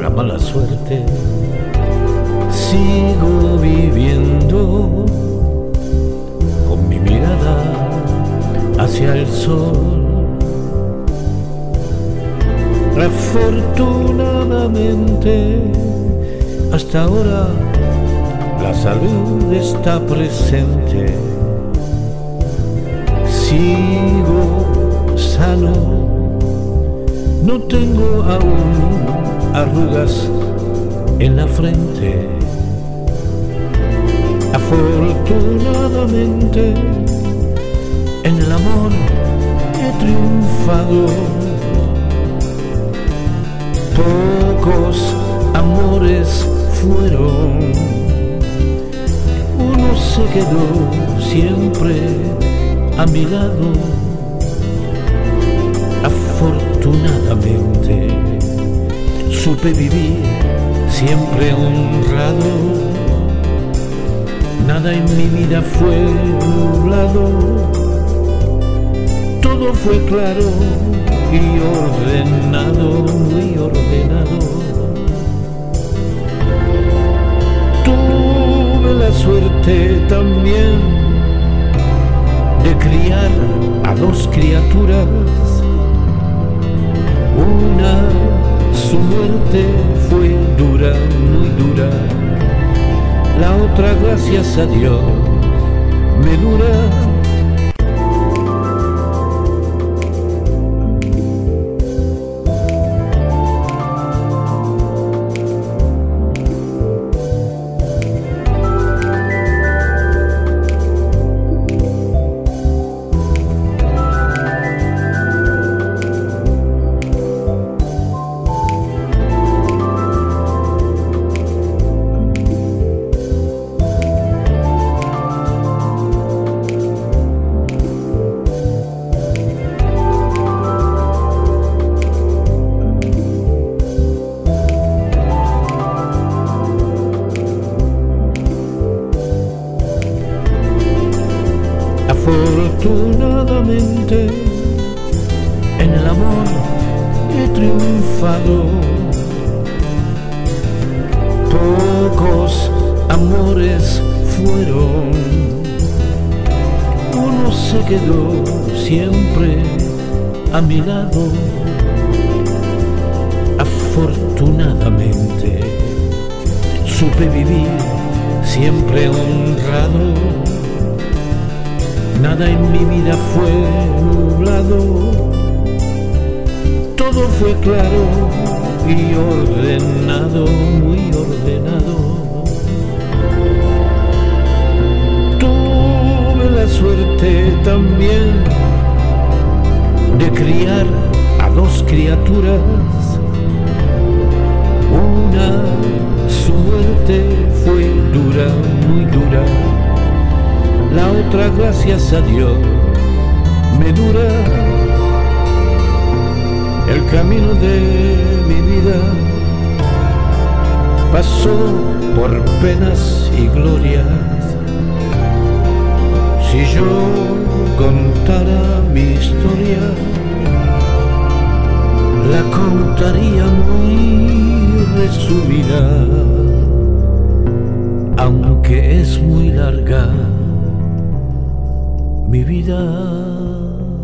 la mala suerte. Sigo viviendo con mi mirada hacia el sol. Afortunadamente, hasta ahora la salud está presente. Sigo sano, no tengo aún arrugas en la frente. Afortunadamente, en el amor he triunfado. Pocos amores fueron, uno se quedó siempre a mi lado. Afortunadamente supe vivir siempre honrado. Nada en mi vida fue nublado, todo fue claro y ordenado, muy ordenado. Tuve la suerte también de criar a dos criaturas. Una, su muerte fue dura, muy dura. La otra, gracias a Dios, me dura. Afortunadamente, en el amor he triunfado. Pocos amores fueron, uno se quedó siempre a mi lado. Afortunadamente supe vivir siempre honrado. Nada en mi vida fue nublado, todo fue claro y ordenado, muy ordenado. Tuve la suerte también de criar a dos criaturas. Una, su muerte fue dura, muy dura. La otra, gracias a Dios, me dura. El camino de mi vida pasó por penas y glorias. Si yo contara mi historia, la contaría muy resumida, aunque es muy larga mi vida.